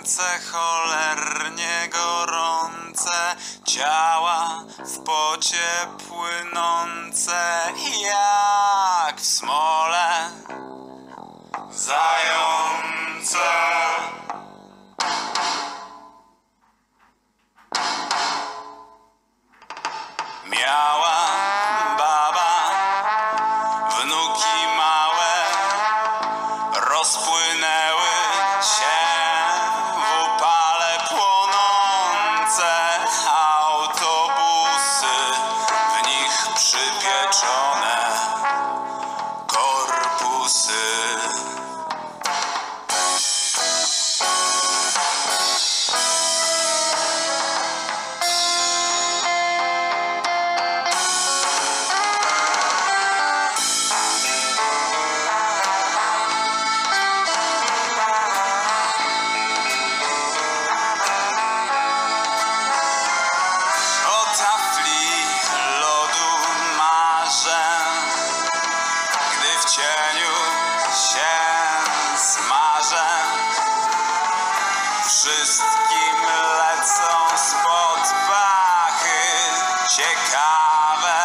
Ręce cholernie gorące, ciała w pocie płynące, jak w smole zające. Miała baba wnuki małe, rozpłynęły się w upale płonące autobusy, w nich przypieczone korpusy. W cieniu się smażę, wszystkim lecą spod pachy ciekawe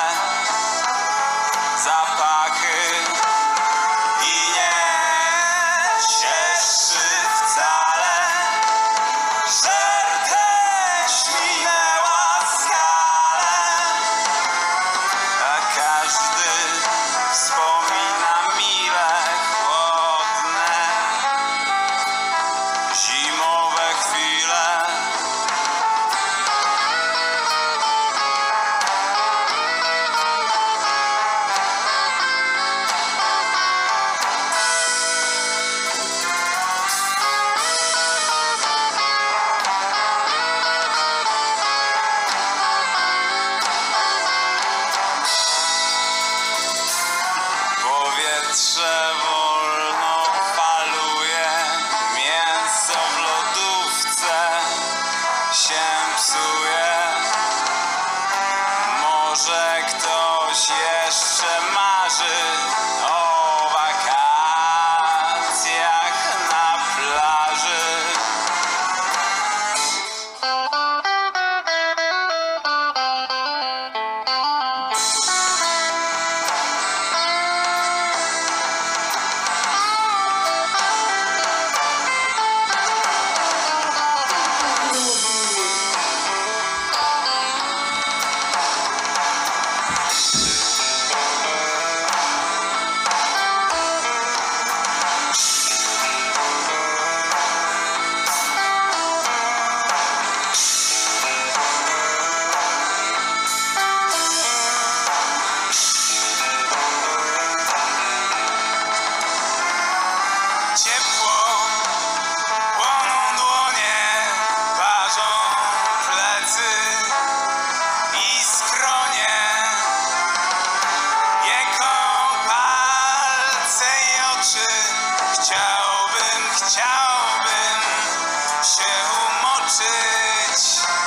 zapachy i nie cieszy wcale, że też minęła skalę, a każdy wspomina mile chłodne zimowe chwile. Powietrze wolno faluje, mięso w lodówce się psuje. Może ktoś jeszcze marzy o wakacjach na plaży. Ciepło, płoną dłonie, parzą plecy i skronie, pieką palce i oczy. Chciałbym się umoczyć.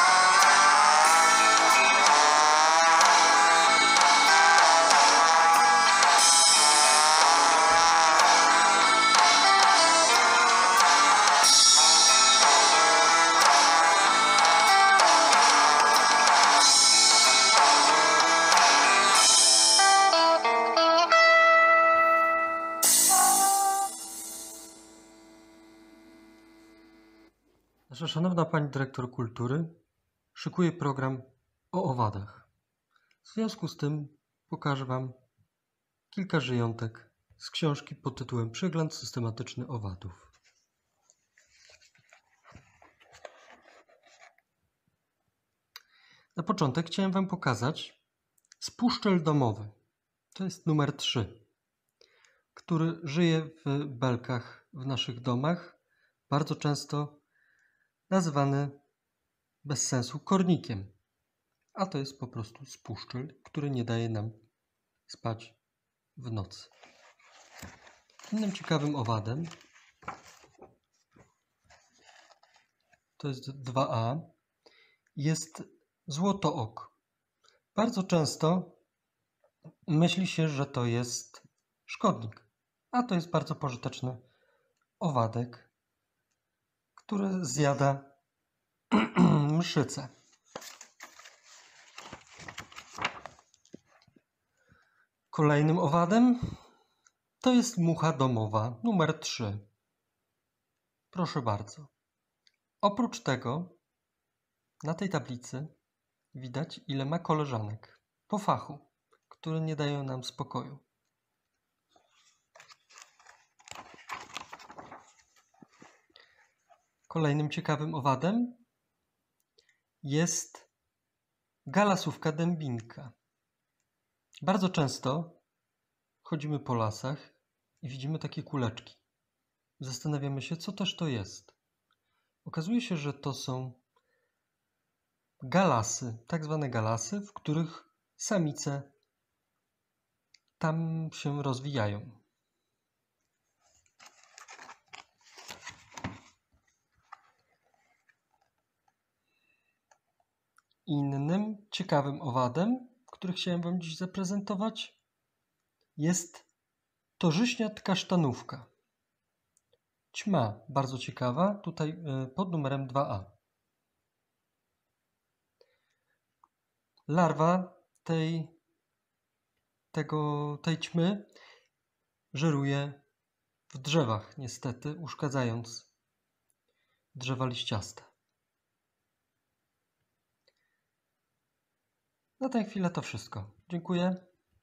Nasza szanowna pani dyrektor kultury szykuje program o owadach. W związku z tym pokażę wam kilka żyjątek z książki pod tytułem Przegląd systematyczny owadów. Na początek chciałem wam pokazać spuszczel domowy. To jest numer 3, który żyje w belkach w naszych domach, bardzo często nazywany bez sensu kornikiem, a to jest po prostu spuszczel, który nie daje nam spać w nocy. Innym ciekawym owadem, to jest 2A, jest złotook. Bardzo często myśli się, że to jest szkodnik, a to jest bardzo pożyteczny owadek, które zjada mszycę. Kolejnym owadem to jest mucha domowa numer 3. Proszę bardzo. Oprócz tego na tej tablicy widać, ile ma koleżanek po fachu, które nie dają nam spokoju. Kolejnym ciekawym owadem jest galasówka dębinka. Bardzo często chodzimy po lasach i widzimy takie kuleczki. Zastanawiamy się, co też to jest. Okazuje się, że to są galasy, tak zwane galasy, w których samice tam się rozwijają. Innym ciekawym owadem, który chciałem Wam dziś zaprezentować, jest torzyśniat kasztanówka. Ćma, bardzo ciekawa, tutaj pod numerem 2a. Larwa tej ćmy żeruje w drzewach, niestety, uszkadzając drzewa liściaste. Na tę chwilę to wszystko. Dziękuję.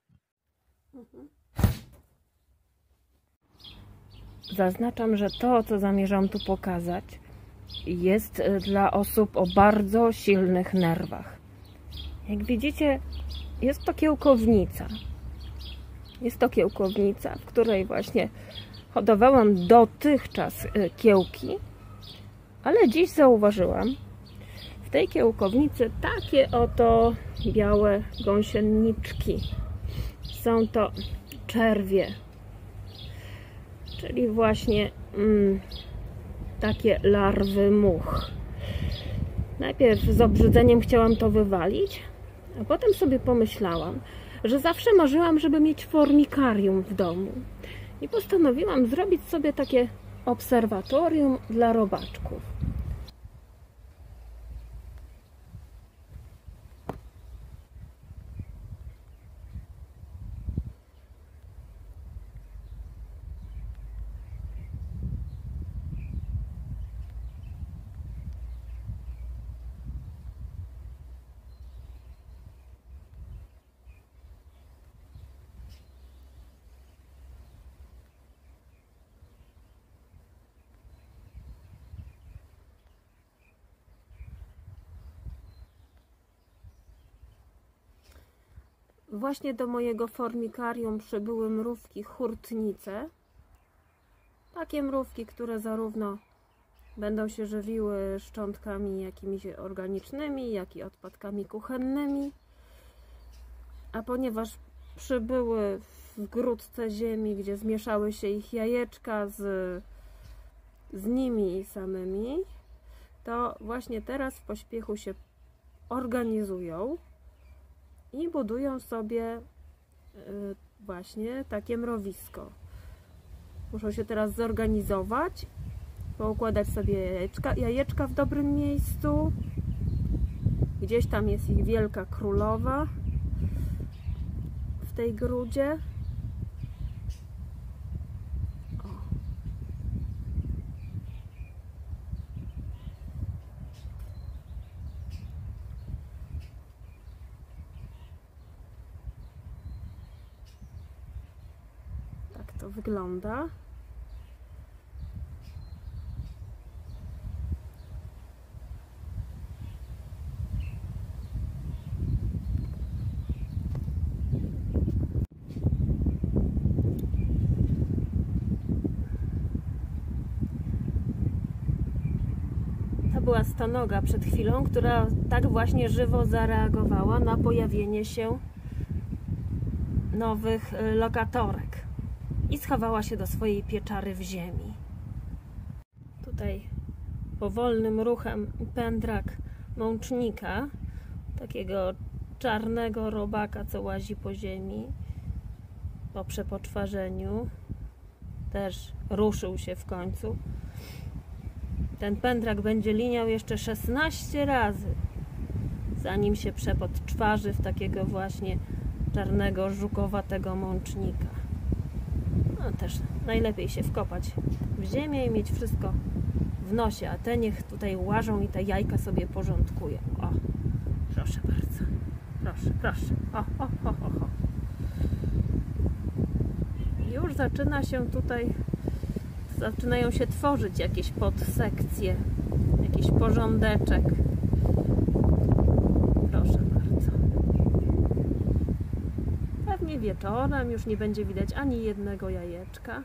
Zaznaczam, że to, co zamierzam tu pokazać, jest dla osób o bardzo silnych nerwach. Jak widzicie, jest to kiełkownica. Jest to kiełkownica, w której właśnie hodowałam dotychczas kiełki, ale dziś zauważyłam w tej kiełkownicy takie oto białe gąsieniczki. Są to czerwie, czyli właśnie takie larwy much. Najpierw z obrzydzeniem chciałam to wywalić, a potem sobie pomyślałam, że zawsze marzyłam, żeby mieć formikarium w domu. I postanowiłam zrobić sobie takie obserwatorium dla robaczków. Właśnie do mojego formikarium przybyły mrówki hurtnice. Takie mrówki, które zarówno będą się żywiły szczątkami jakimiś organicznymi, jak i odpadkami kuchennymi. A ponieważ przybyły w grudce ziemi, gdzie zmieszały się ich jajeczka z nimi samymi, to właśnie teraz w pośpiechu się organizują i budują sobie właśnie takie mrowisko. Muszą się teraz zorganizować, poukładać sobie jajeczka w dobrym miejscu. Gdzieś tam jest ich wielka królowa w tej grudzie. To wygląda. To była stonoga przed chwilą, która tak właśnie żywo zareagowała na pojawienie się nowych lokatorek i schowała się do swojej pieczary w ziemi. Tutaj powolnym ruchem pędrak mącznika, takiego czarnego robaka, co łazi po ziemi, po przepoczwarzeniu, też ruszył się w końcu. Ten pętrak będzie liniał jeszcze 16 razy, zanim się przepodczwarzy w takiego właśnie czarnego, żukowatego mącznika. No też najlepiej się wkopać w ziemię i mieć wszystko w nosie, a te niech tutaj łażą i te jajka sobie porządkują. O, proszę bardzo. Proszę, proszę. O. Już zaczynają się tworzyć jakieś podsekcje, jakiś porządeczek. Proszę bardzo. Pewnie wieczorem już nie będzie widać ani jednego jajeczka.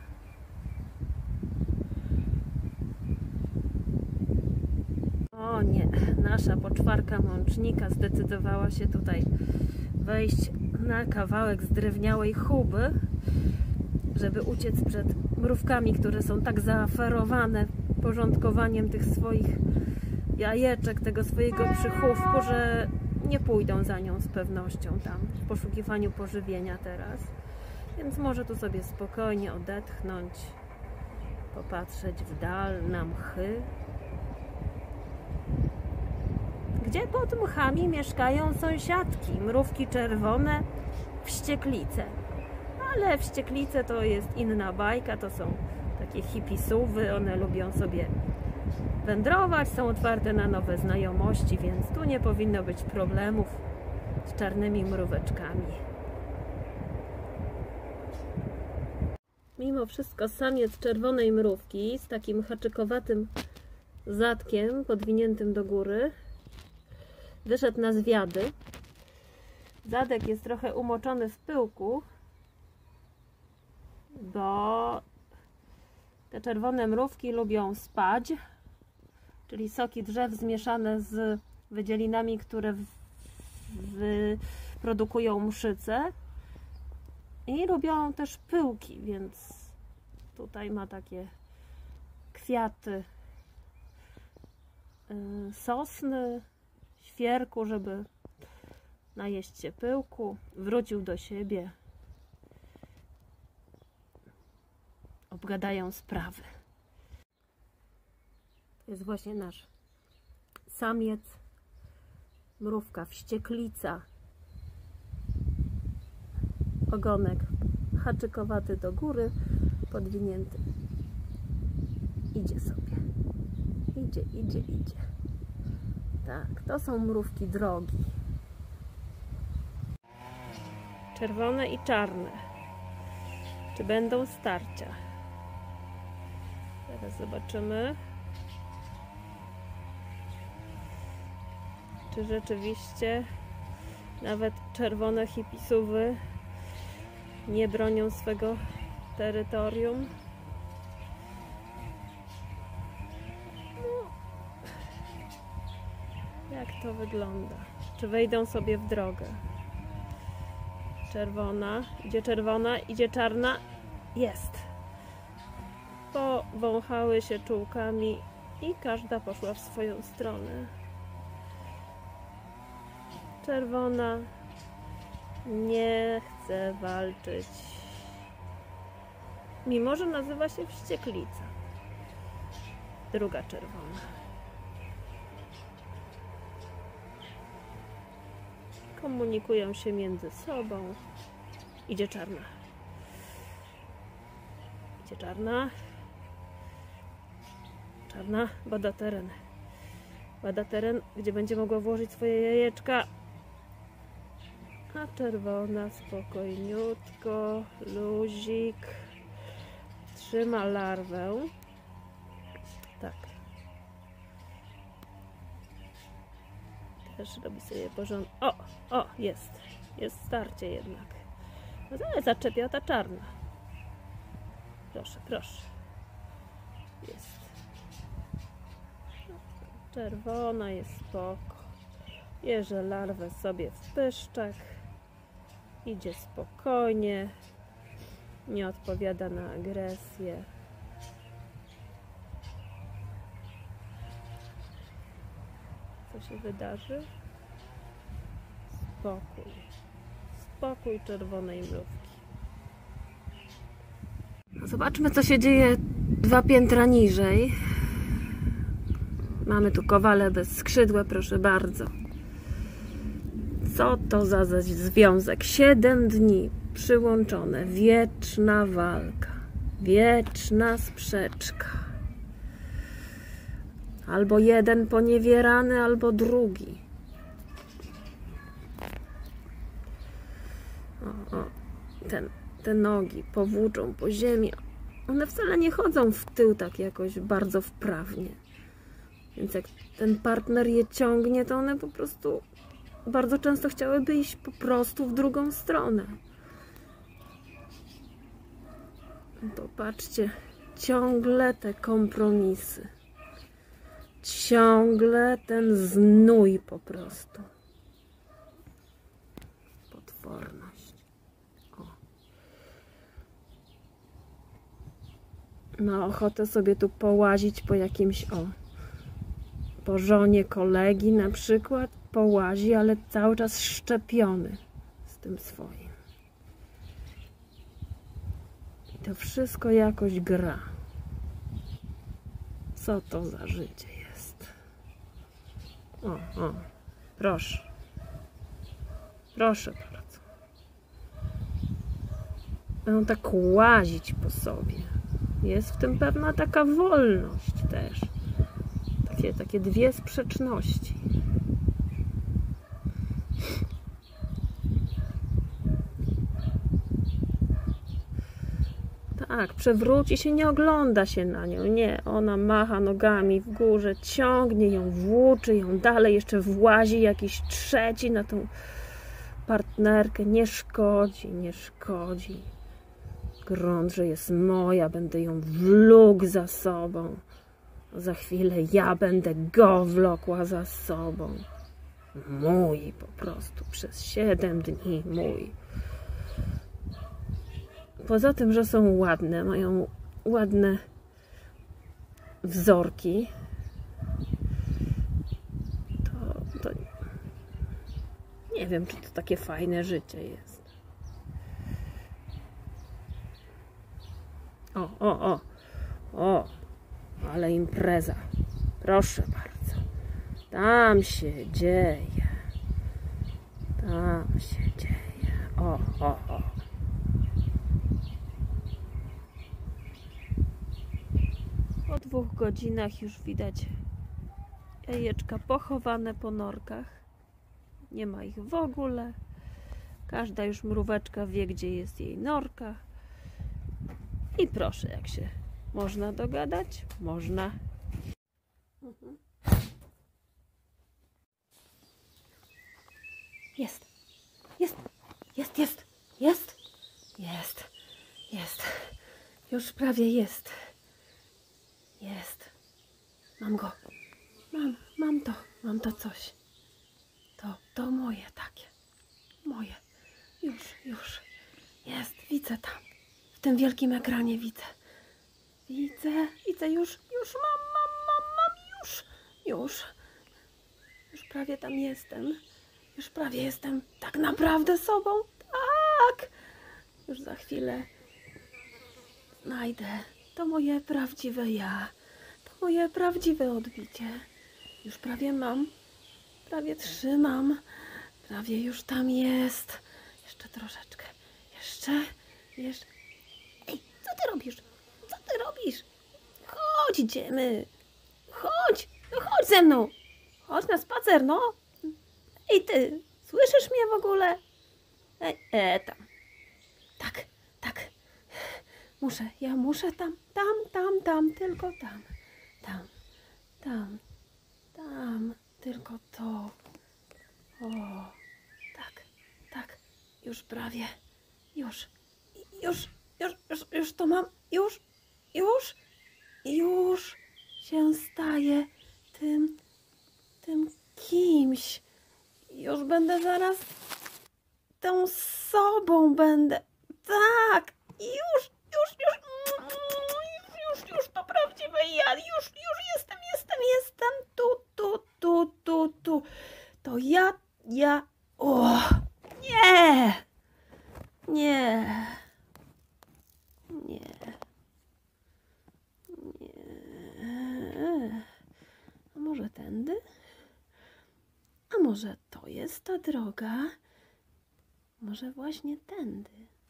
O nie, nasza poczwarka mącznika zdecydowała się tutaj wejść na kawałek zdrewniałej chuby, żeby uciec przed mrówkami, które są tak zaaferowane porządkowaniem tych swoich jajeczek, tego swojego przychówku, że nie pójdą za nią z pewnością tam w poszukiwaniu pożywienia teraz. Więc może tu sobie spokojnie odetchnąć, popatrzeć w dal na mchy, gdzie pod mchami mieszkają sąsiadki, mrówki czerwone, wścieklice. Ale wścieklice to jest inna bajka, to są takie hipisówy, one lubią sobie wędrować, są otwarte na nowe znajomości, więc tu nie powinno być problemów z czarnymi mróweczkami. Mimo wszystko samiec czerwonej mrówki z takim haczykowatym zadkiem podwiniętym do góry wyszedł na zwiady. Zadek jest trochę umoczony w pyłku, bo te czerwone mrówki lubią spać, czyli soki drzew zmieszane z wydzielinami, które produkują mszyce, i lubią też pyłki, więc tutaj ma takie kwiaty sosny, świerku, żeby najeść się pyłku. Wrócił do siebie. Obgadają sprawy. To jest właśnie nasz samiec, mrówka wścieklica. Ogonek haczykowaty do góry, podwinięty. Idzie sobie. Idzie. Tak, to są mrówki drogi. Czerwone i czarne. Czy będą starcia? Teraz zobaczymy, czy rzeczywiście nawet czerwone hipisówy nie bronią swego terytorium. No, jak to wygląda? Czy wejdą sobie w drogę? Czerwona, idzie czarna. Jest. Powąchały się czułkami i każda poszła w swoją stronę. Czerwona nie chce walczyć, mimo że nazywa się wścieklica. Druga czerwona. Komunikują się między sobą. Idzie czarna. Czarna bada teren. Gdzie będzie mogła włożyć swoje jajeczka. A czerwona spokojniutko, luzik, trzyma larwę. Tak. Też robi sobie porządek. O, jest starcie jednak. No ale zaczepia ta czarna. Proszę. Jest. Czerwona jest spoko. Bierze larwę sobie w pyszczek. Idzie spokojnie. Nie odpowiada na agresję. Co się wydarzy? Spokój czerwonej mrówki. Zobaczmy, co się dzieje 2 piętra niżej. Mamy tu kowale bez skrzydła, proszę bardzo. Co to za związek? 7 dni przyłączone. Wieczna walka. Wieczna sprzeczka. Albo jeden poniewierany, albo drugi. Te nogi powłóczą po ziemi. One wcale nie chodzą w tył tak jakoś bardzo wprawnie. Więc jak ten partner je ciągnie, to one po prostu bardzo często chciałyby iść po prostu w drugą stronę. Popatrzcie, ciągle te kompromisy. Ciągle ten znój po prostu. Potworność. O. Ma ochotę sobie tu połazić po jakimś, po żonie kolegi na przykład, połazi, ale cały czas szczepiony z tym swoim. I to wszystko jakoś gra. Co to za życie jest? Proszę. Proszę bardzo. Będą tak łazić po sobie. Jest w tym pewna taka wolność też. Takie dwie sprzeczności. Tak, przewróci się, nie ogląda się na nią. Nie, ona macha nogami w górze, ciągnie ją, włóczy ją dalej, jeszcze włazi jakiś trzeci na tą partnerkę. Nie szkodzi, nie szkodzi. Grunt, że jest moja, będę ją wlókł za sobą. Za chwilę ja będę go wlokła za sobą. Mój po prostu, przez 7 dni mój. Poza tym, że są ładne, mają ładne wzorki, to nie wiem, czy to takie fajne życie jest. O, ale impreza. Proszę bardzo. Tam się dzieje. Tam się dzieje. O. Po 2 godzinach już widać jajeczka pochowane po norkach. Nie ma ich w ogóle. Każda już mróweczka wie, gdzie jest jej norka. I proszę, jak się można dogadać? Można. Jest. Już prawie jest. Jest. Mam go. Mam to coś. To moje takie. Moje. Już. Jest. Widzę tam. W tym wielkim ekranie widzę. Widzę już. Już prawie tam jestem. Już prawie jestem tak naprawdę sobą. Tak. Już za chwilę znajdę. To moje prawdziwe ja. To moje prawdziwe odbicie. Już prawie mam. Prawie trzymam. Prawie już tam jest. Jeszcze troszeczkę. Jeszcze. Ej, co ty robisz? Chodź, idziemy. Chodź ze mną. Chodź na spacer, no. Ej, ty, słyszysz mnie w ogóle? Tam. Tak. Muszę tam, tylko tam. Tam, tylko to. O, tak. Już prawie. Już to mam. Już się staje tym kimś. Już będę zaraz tą sobą będę. Tak, już to prawdziwe ja. Już jestem. Tu. To ja. O, nie. może tędy? A może to jest ta droga? Może właśnie tędy?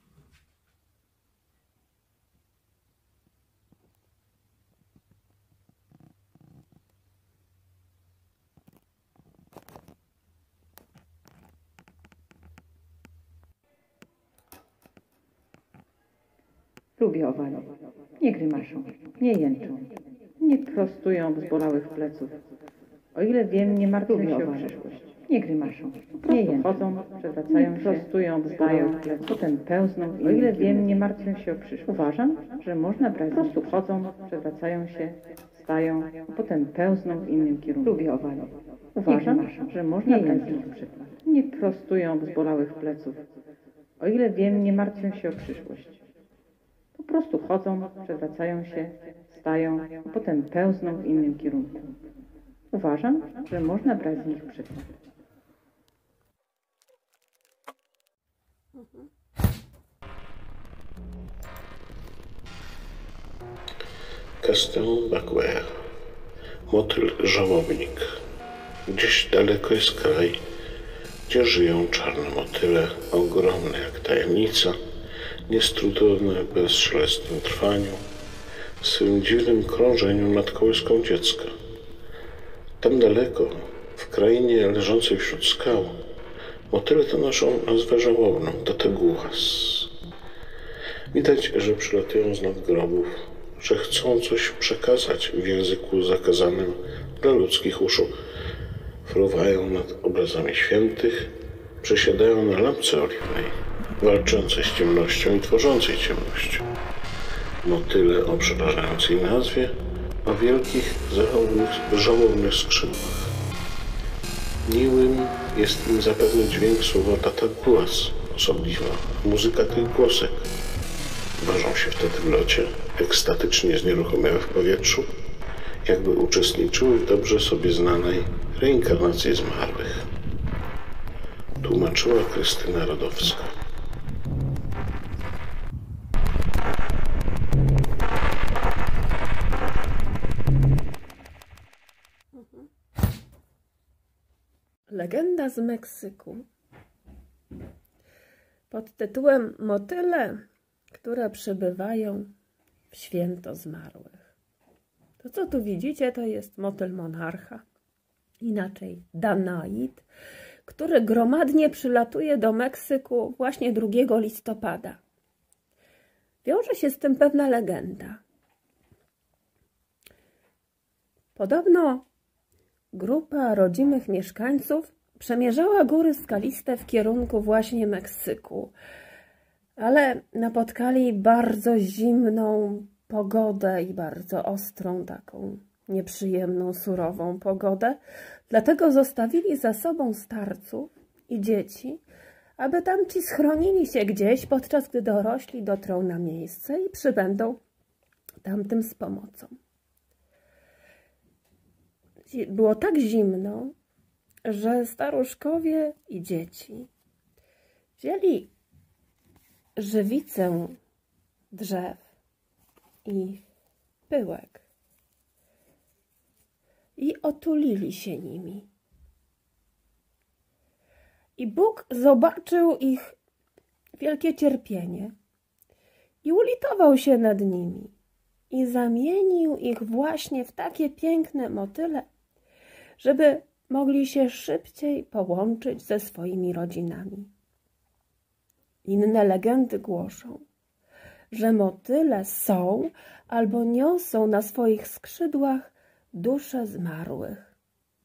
Lubię owale. Nie grymaszą, nie jęczą, nie prostują zbolałych pleców. O ile wiem, nie martwią się o przyszłość. Nie grymaszą, nie jęczą, chodzą, przewracają się, prostują zbolałych pleców. Potem pełzną. O ile wiem, nie martwią się o przyszłość. Uważam, że można brać po prostu chodzą, przewracają się, stają, a potem pełzną w innym kierunku. Lubię owale. Uważam, że można brać przykład. Nie prostują zbolałych pleców. O ile wiem, nie martwią się o przyszłość. Po prostu chodzą, przewracają się, stają, a potem pełzną w innym kierunku. Uważam, że można brać z nich przykład. Castel Baguer, motyl żałobnik. Gdzieś daleko jest kraj, gdzie żyją czarne motyle, ogromne jak tajemnica, niestrudzone w bezszelestnym trwaniu, w swym dziwnym krążeniu nad kołyską dziecka. Tam daleko, w krainie leżącej wśród skał, motyle te noszą nazwę żałobną, tateguas. Widać, że przylatują z nadgrobów, że chcą coś przekazać w języku zakazanym dla ludzkich uszu. Fruwają nad obrazami świętych, przesiadają na lampce oliwnej, walczącej z ciemnością i tworzącej ciemność. Motyle o przerażającej nazwie, o wielkich, żałobnych skrzydłach. Miłym jest im zapewne dźwięk słowa tateguas, osobliwa muzyka tych głosek. Ważą się wtedy w locie, ekstatycznie znieruchomiałe w powietrzu, jakby uczestniczyły w dobrze sobie znanej reinkarnacji zmarłych. Tłumaczyła Krystyna Rodowska. Legenda z Meksyku pod tytułem Motyle, które przebywają w święto zmarłych. To, co tu widzicie, to jest motyl monarcha, inaczej Danaid, który gromadnie przylatuje do Meksyku właśnie 2 listopada. Wiąże się z tym pewna legenda. Podobno grupa rodzimych mieszkańców przemierzała góry skaliste w kierunku właśnie Meksyku, ale napotkali bardzo zimną pogodę i bardzo ostrą, taką nieprzyjemną, surową pogodę. Dlatego zostawili za sobą starców i dzieci, aby tamci schronili się gdzieś, podczas gdy dorośli dotrą na miejsce i przybędą tamtym z pomocą. Było tak zimno, że staruszkowie i dzieci wzięli żywicę drzew i pyłek i otulili się nimi. I Bóg zobaczył ich wielkie cierpienie i ulitował się nad nimi i zamienił ich właśnie w takie piękne motyle, żeby mogli się szybciej połączyć ze swoimi rodzinami. Inne legendy głoszą, że motyle są albo niosą na swoich skrzydłach dusze zmarłych.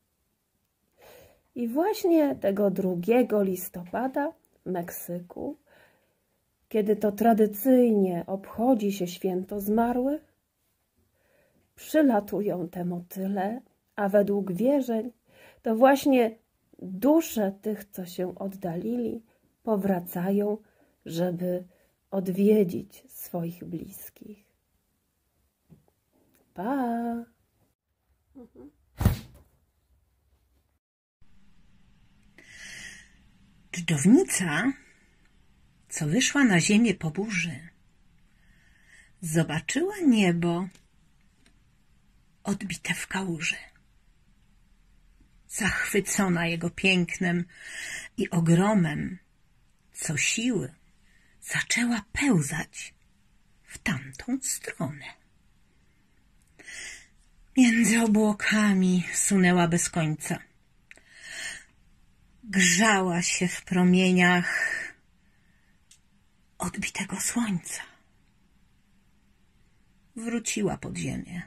I właśnie tego 2 listopada w Meksyku, kiedy to tradycyjnie obchodzi się święto zmarłych, przylatują te motyle, a według wierzeń to właśnie dusze tych, co się oddalili, powracają, żeby odwiedzić swoich bliskich. Pa! Czydownica, co wyszła na ziemię po burzy, zobaczyła niebo odbite w kałuży. zachwycona jego pięknem i ogromem, co siły zaczęła pełzać w tamtą stronę. Między obłokami sunęła bez końca. Grzała się w promieniach odbitego słońca. Wróciła pod ziemię.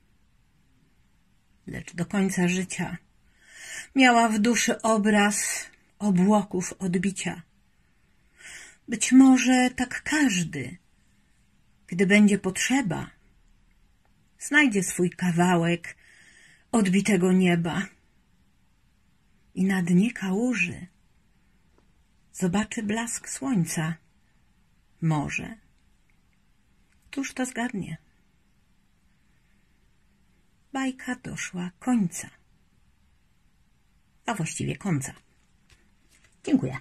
Lecz do końca życia miała w duszy obraz obłoków odbicia. Być może tak każdy, gdy będzie potrzeba, znajdzie swój kawałek odbitego nieba i na dnie kałuży zobaczy blask słońca. Może. Któż to zgadnie? Bajka doszła końca. A właściwie końca. Dziękuję.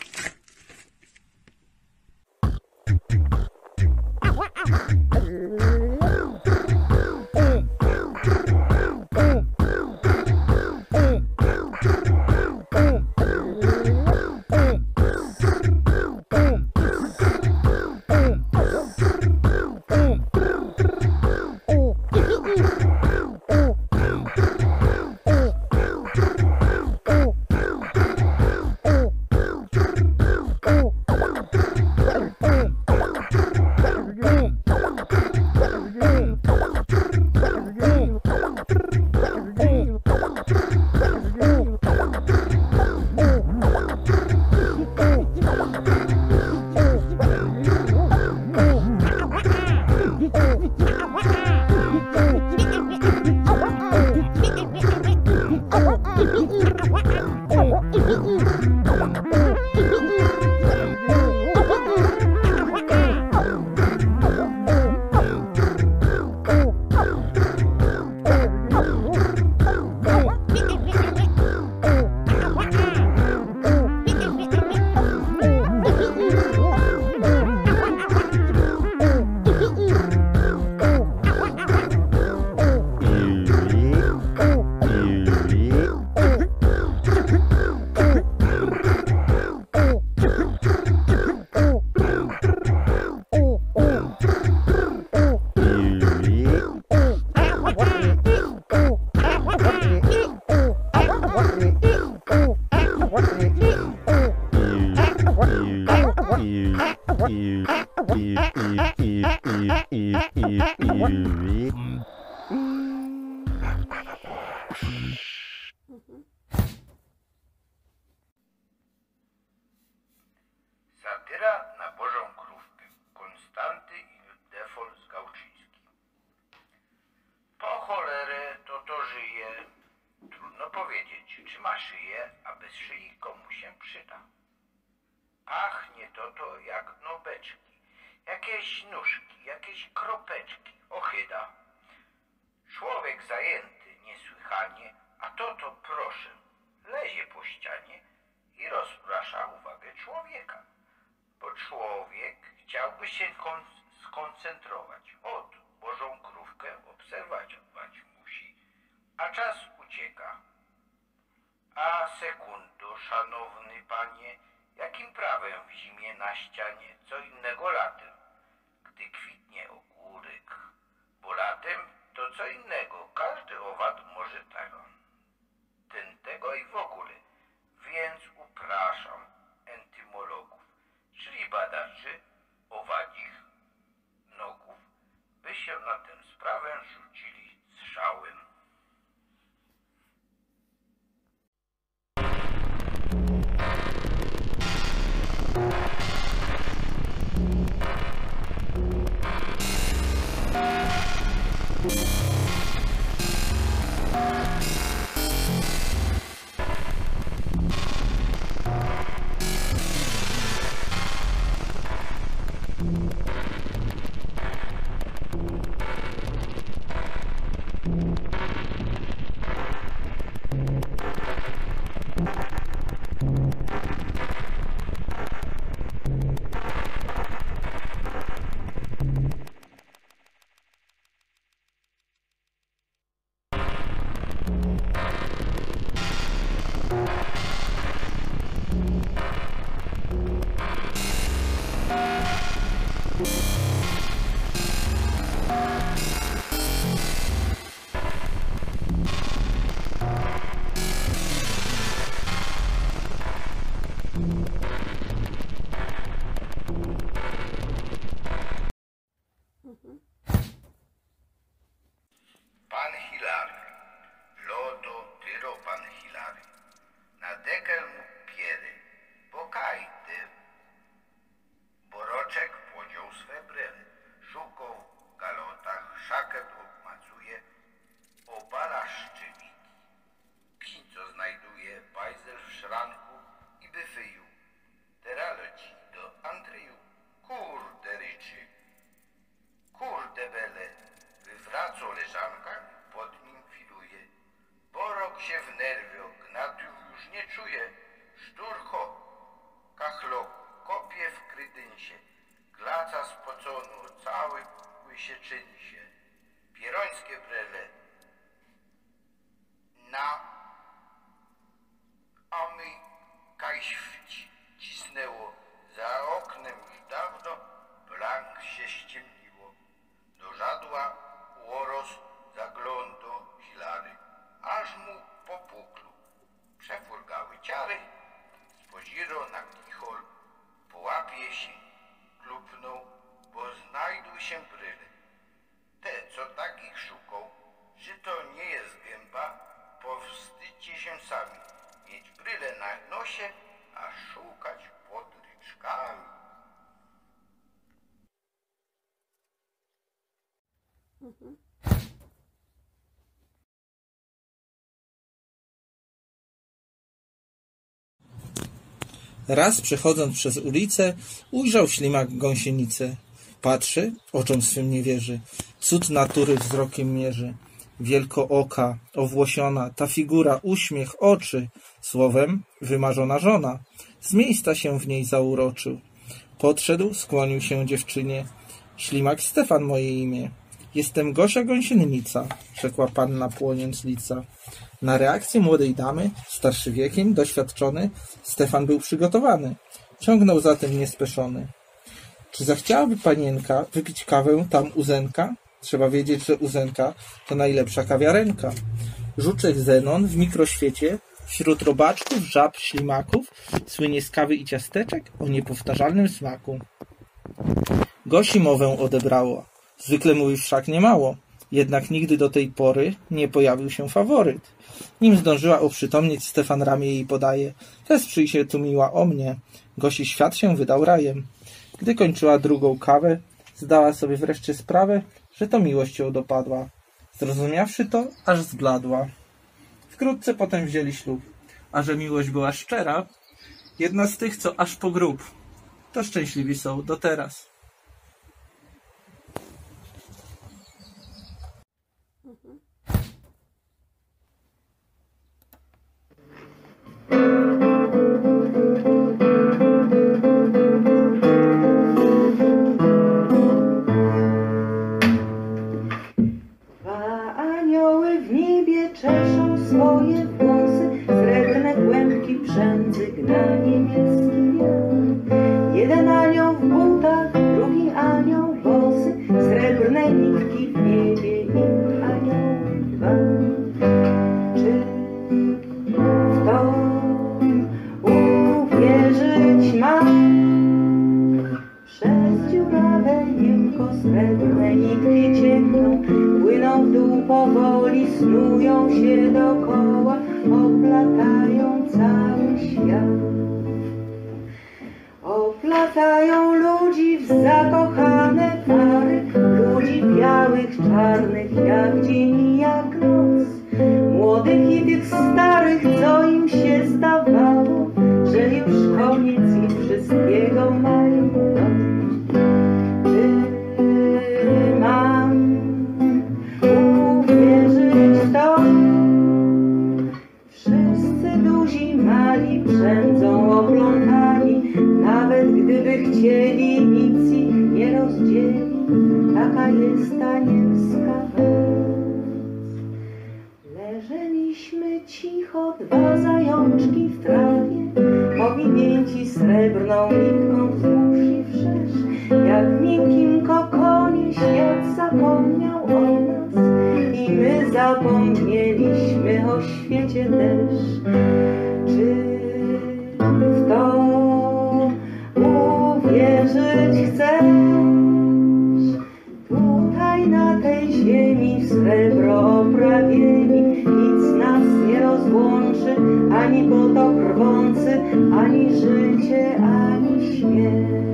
Satyra na Bożą Krówkę. Konstanty Ildefons Gałczyński. Po cholerę to żyje. Trudno powiedzieć, czy ma szyję, a bez szyi komu się przyda. Pachnie to jak nobeczki, jakieś nóżki, jakieś kropeczki, ochyda. Człowiek zajęty niesłychanie, a to proszę, lezie po ścianie i rozprasza uwagę człowieka. Bo człowiek chciałby się skoncentrować. Od Bożą Krówkę obserwować musi, a czas ucieka. A sekundo, szanowny panie, jakim prawem w zimie na ścianie, co innego latem, gdy kwitnie ogórek, bo latem to co innego, każdy owad może tego, ten tego i w ogóle, więc upraszam entymologów, czyli badaczy owadzich nogów, by się na tę sprawę rzucili strzałem. już nie czuje. Szturcho, kachlo, kopie w krydynsie, glaca spoconu, cały się czynsie. Pierońskie brele na a my kajś wcisnęło. Za oknem już dawno blank się ściemniło. Do żadła łoros zaglądo hilary, aż mu popuklu. Przefurgały ciary, spoziro na kichol, po łapie się klupnął, bo znajdą się bryle. Te, co takich szukał, że to nie jest gęba, powstydźcie się sami, mieć bryle na nosie, a szukać pod ryczkami. Raz przechodząc przez ulicę, ujrzał ślimak gąsienicę. Patrzy, oczom swym nie wierzy. Cud natury wzrokiem mierzy. Wielkooka, owłosiona, ta figura, uśmiech, oczy. Słowem, wymarzona żona. Z miejsca się w niej zauroczył. Podszedł, skłonił się dziewczynie. Ślimak Stefan moje imię. Jestem Gosia Gąsienica, rzekła panna płoniąc lica. Na reakcję młodej damy, starszy wiekiem, doświadczony, Stefan był przygotowany. Ciągnął zatem niespeszony. Czy zachciałaby panienka wypić kawę tam u Zenka? Trzeba wiedzieć, że u Zenka to najlepsza kawiarenka. Żuczek Zenon w mikroświecie, wśród robaczków, żab, ślimaków, słynie z kawy i ciasteczek o niepowtarzalnym smaku. Gosi mowę odebrało. Zwykle mówi wszak niemało. Jednak nigdy do tej pory nie pojawił się faworyt. Nim zdążyła oprzytomnieć, Stefan ramię jej podaje. Wesprzyj się tu miła o mnie. Gosi świat się wydał rajem. Gdy kończyła drugą kawę, zdała sobie wreszcie sprawę, że to miłość ją dopadła. Zrozumiawszy to, aż zbladła. Wkrótce potem wzięli ślub. A że miłość była szczera, jedna z tych, co aż po grób, to szczęśliwi są do teraz. Dwa anioły w niebie czeszą swoje włosy, srebrne kłębki przędzy gna niebieski wiatr. Jeden anioł w butach, drugi anioł bosy, srebrne nitki w niebie i anioły dwa. Czy w to uwierzyć mam? Przez dziurawe niemko srebrne nitki ciekną, płyną w dół powoli, snują się dokoła, oplatają cały świat. Oplatają ludzi w zakochane pary, ludzi białych, czarnych, jak dzień i jak noc. Młodych i tych starych, co im się zdawało, że już koniec i wszystkiego mają dość. Czy mam uwierzyć w to? Wszyscy duzi, mali, przędzą oplątani, nawet gdyby chcieli, nic ich nie rozdzieli. Taka jest anielska moc. Leżeliśmy cicho, dwa zajączki w trawie, owinięci srebrną nitką wzdłuż i wszerz. Jak w miękkim kokonie świat zapomniał o nas i my zapomnieliśmy o świecie też. Czy w to uwierzyć chcesz? Tutaj na tej ziemi w srebro oprawieni, nic nas nie rozłączy, ani potok rwący, ani życie, ani śmierć.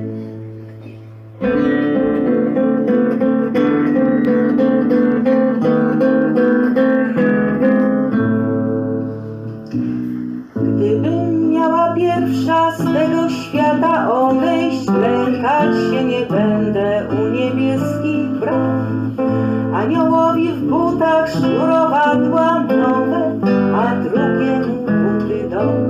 Gdybym miała pierwsza z tego świata odejść, lękać się nie będę u niebieskich bram. Aniołowi w butach sznurowadła nowe, a drugiemu buty dobre.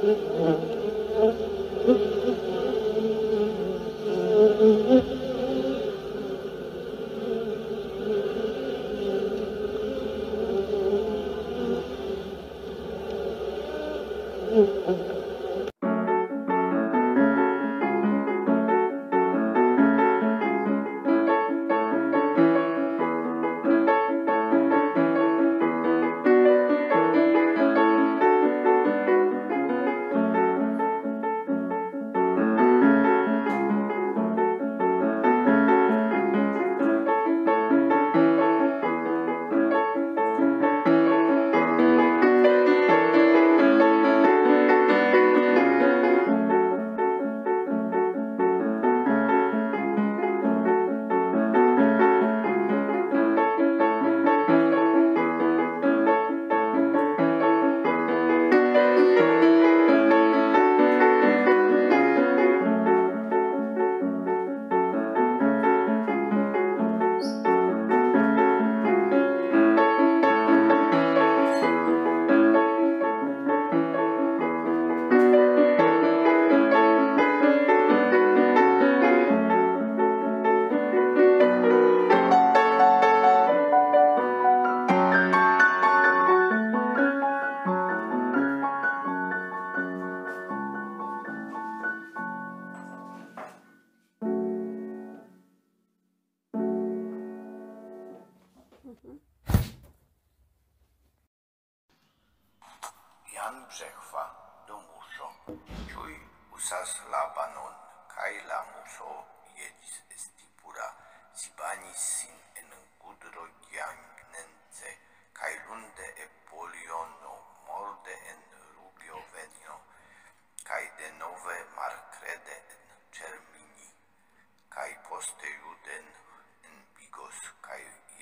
Jan Brzechwa do Muszo. Ciuj usas labanon, kai la muso jedis estipura, sibanis sin en gudro giagnence, kai lunde e poliono, morde en rubio venio, kai de nove marcrede en cermini, kai poste juden en bigos, kai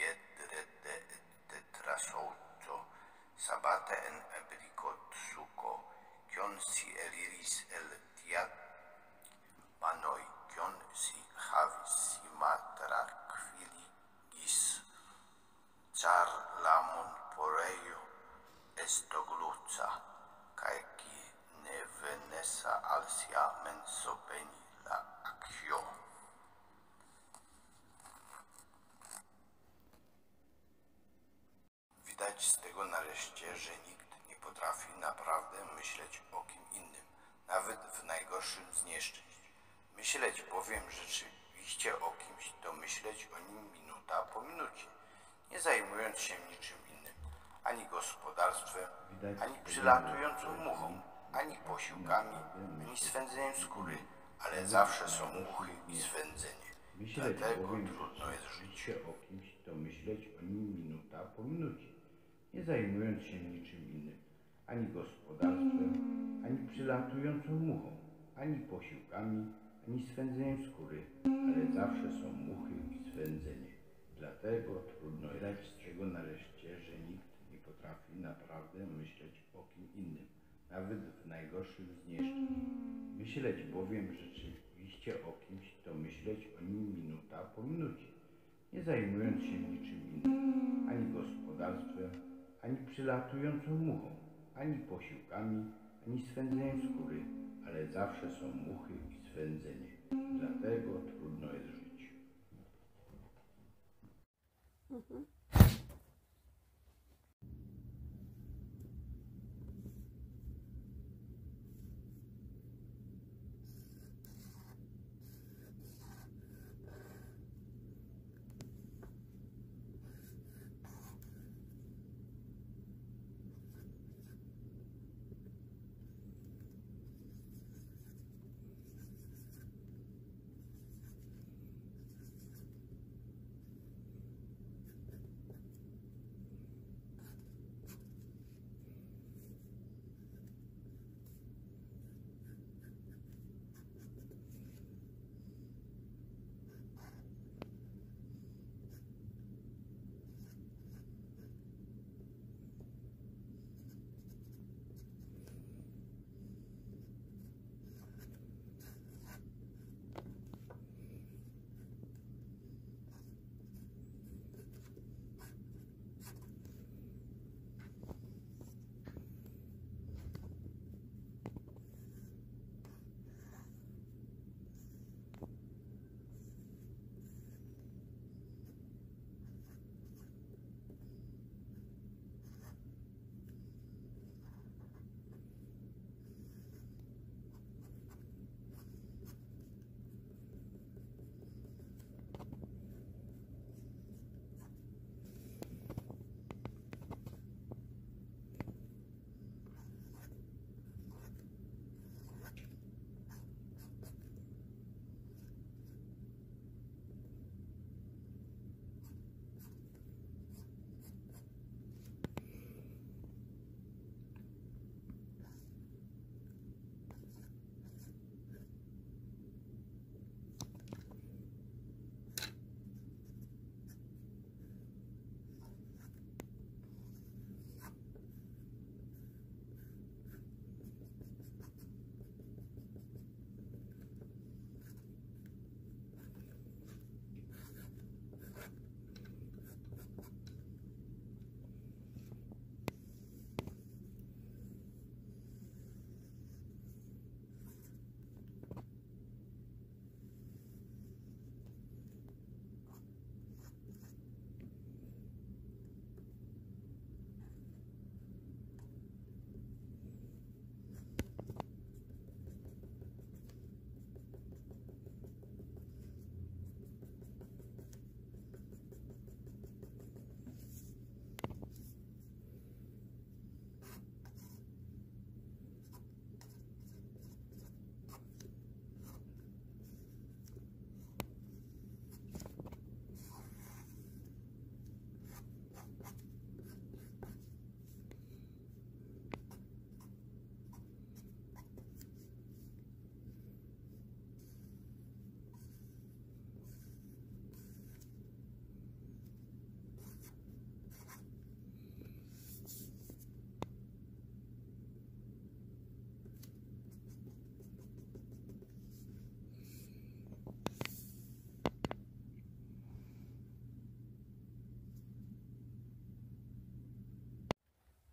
jedrede tetrasoto, sabate en apricot suco, kion si eliris el tiat manoi, kion si havis sima traquilligis, char la monporeio estogluza, cae qui ne venesa al sia mensopeni la accio. Widać z tego nareszcie, że nikt nie potrafi naprawdę myśleć o kim innym, nawet w najgorszym z nieszczęść. Myśleć bowiem rzeczywiście o kimś, to myśleć o nim minuta po minucie, nie zajmując się niczym innym, ani gospodarstwem, ani przylatującą muchą, ani posiłkami, ani swędzeniem skóry, ale zawsze są muchy i swędzenie. Dlatego trudno jest żyć. O kimś, to myśleć o nim minuta po minucie, nie zajmując się niczym innym, ani gospodarstwem, ani przylatującą muchą, ani posiłkami, ani swędzeniem skóry, ale zawsze są muchy i swędzenie. Dlatego trudno dać z czego nareszcie, że nikt nie potrafi naprawdę myśleć o kim innym, nawet w najgorszym z nieszczęść. Myśleć bowiem rzeczywiście o kimś, to myśleć o nim minuta po minucie, nie zajmując się niczym innym, ani gospodarstwem, ani przylatującą muchą, ani posiłkami, ani swędzeniem skóry, ale zawsze są muchy i swędzenie. Dlatego trudno jest żyć.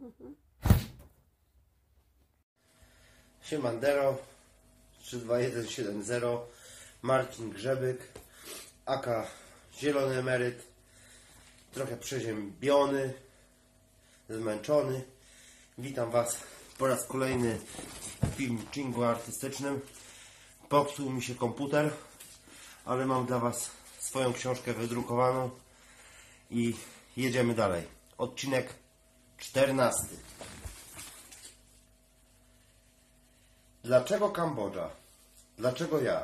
Siemandero 32170, Marcin Grzebyk, aka Zielony Emeryt, trochę przeziębiony, zmęczony. Witam Was po raz kolejny w filmiczu artystycznym. Popsuł mi się komputer, ale mam dla Was swoją książkę wydrukowaną i jedziemy dalej. Odcinek 14. Dlaczego Kambodża? Dlaczego ja?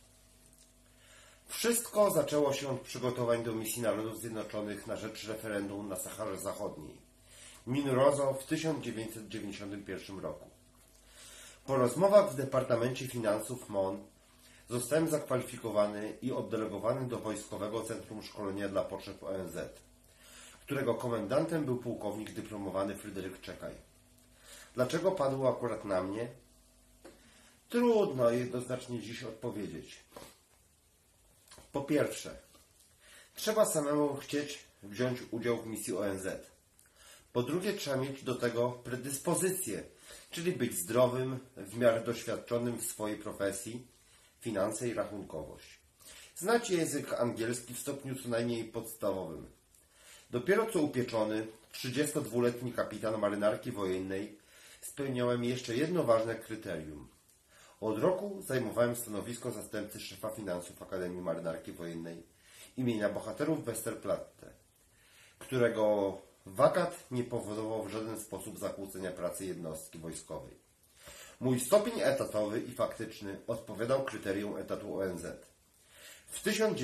Wszystko zaczęło się od przygotowań do misji Narodów Zjednoczonych na rzecz referendum na Saharze Zachodniej, Minurso, w 1991 roku. Po rozmowach w Departamencie Finansów MON zostałem zakwalifikowany i oddelegowany do Wojskowego Centrum Szkolenia dla Potrzeb ONZ, którego komendantem był pułkownik dyplomowany Fryderyk Czekaj. Dlaczego padło akurat na mnie? Trudno jednoznacznie dziś odpowiedzieć. Po pierwsze, trzeba samemu chcieć wziąć udział w misji ONZ. Po drugie, trzeba mieć do tego predyspozycje, czyli być zdrowym, w miarę doświadczonym w swojej profesji, finanse i rachunkowość. Znać język angielski w stopniu co najmniej podstawowym. Dopiero co upieczony, 32-letni kapitan marynarki wojennej, spełniałem jeszcze jedno ważne kryterium. Od roku zajmowałem stanowisko zastępcy szefa finansów Akademii Marynarki Wojennej imienia bohaterów Westerplatte, którego wakat nie powodował w żaden sposób zakłócenia pracy jednostki wojskowej. Mój stopień etatowy i faktyczny odpowiadał kryterium etatu ONZ. W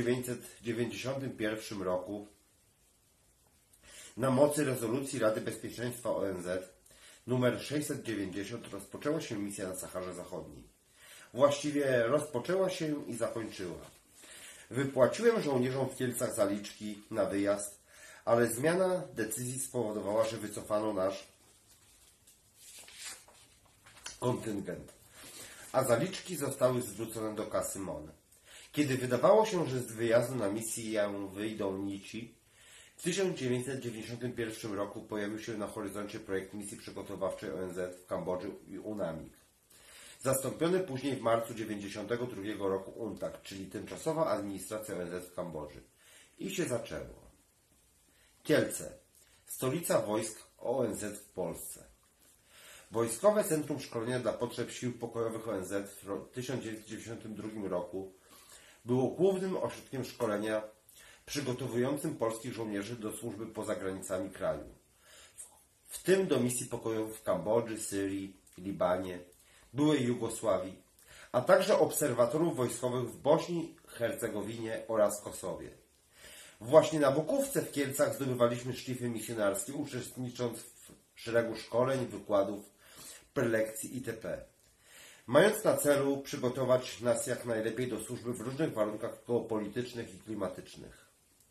1991 roku na mocy rezolucji Rady Bezpieczeństwa ONZ nr 690 rozpoczęła się misja na Saharze Zachodniej. Właściwie rozpoczęła się i zakończyła. Wypłaciłem żołnierzom w Kielcach zaliczki na wyjazd, ale zmiana decyzji spowodowała, że wycofano nasz kontyngent, a zaliczki zostały zwrócone do kasy MON. Kiedy wydawało się, że z wyjazdu na misję wyjdą nici, w 1991 roku pojawił się na horyzoncie projekt misji przygotowawczej ONZ w Kambodży i UNAMIK. Zastąpiony później w marcu 1992 roku UNTAC, czyli Tymczasowa Administracja ONZ w Kambodży. I się zaczęło. Kielce, stolica wojsk ONZ w Polsce. Wojskowe Centrum Szkolenia dla Potrzeb Sił Pokojowych ONZ w 1992 roku było głównym ośrodkiem szkolenia przygotowującym polskich żołnierzy do służby poza granicami kraju, w tym do misji pokojowych w Kambodży, Syrii, Libanie, byłej Jugosławii, a także obserwatorów wojskowych w Bośni, Hercegowinie oraz Kosowie. Właśnie na Bukówce w Kielcach zdobywaliśmy szlify misjonarskie, uczestnicząc w szeregu szkoleń, wykładów, prelekcji itp., mając na celu przygotować nas jak najlepiej do służby w różnych warunkach geopolitycznych i klimatycznych.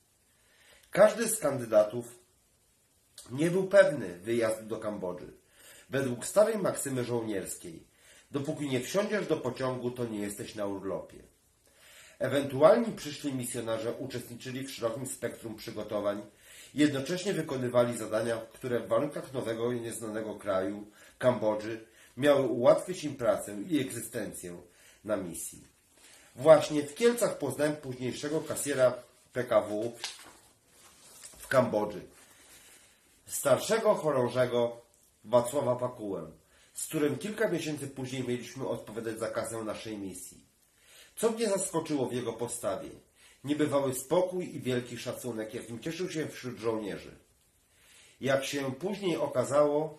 Każdy z kandydatów nie był pewny wyjazdu do Kambodży. Według starej maksymy żołnierskiej: dopóki nie wsiądziesz do pociągu, to nie jesteś na urlopie. Ewentualni przyszli misjonarze uczestniczyli w szerokim spektrum przygotowań, jednocześnie wykonywali zadania, które w warunkach nowego i nieznanego kraju, Kambodży, miały ułatwić im pracę i egzystencję na misji. Właśnie w Kielcach poznałem późniejszego kasjera PKW w Kambodży, starszego chorążego Wacława Pakułę, z którym kilka miesięcy później mieliśmy odpowiadać za kasę naszej misji. Co mnie zaskoczyło w jego postawie? Niebywały spokój i wielki szacunek, jakim cieszył się wśród żołnierzy. Jak się później okazało,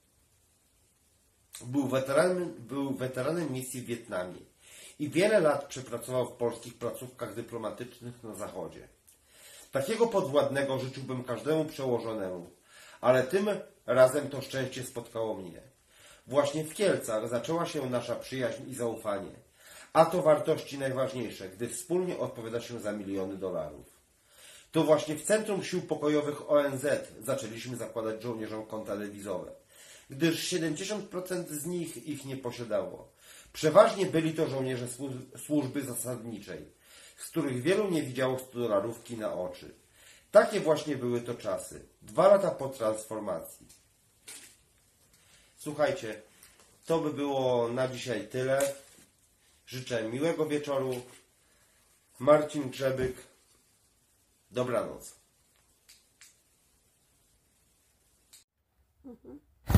był weteranem misji w Wietnamie i wiele lat przepracował w polskich placówkach dyplomatycznych na Zachodzie. Takiego podwładnego życzyłbym każdemu przełożonemu, ale tym razem to szczęście spotkało mnie. Właśnie w Kielcach zaczęła się nasza przyjaźń i zaufanie, a to wartości najważniejsze, gdy wspólnie odpowiada się za miliony dolarów. To właśnie w Centrum Sił Pokojowych ONZ zaczęliśmy zakładać żołnierzom konta dewizowe, gdyż 70% z nich ich nie posiadało. Przeważnie byli to żołnierze służby zasadniczej, z których wielu nie widziało $100 na oczy. Takie właśnie były to czasy, 2 lata po transformacji. Słuchajcie, to by było na dzisiaj tyle. Życzę miłego wieczoru. Marcin Grzebyk. Dobranoc.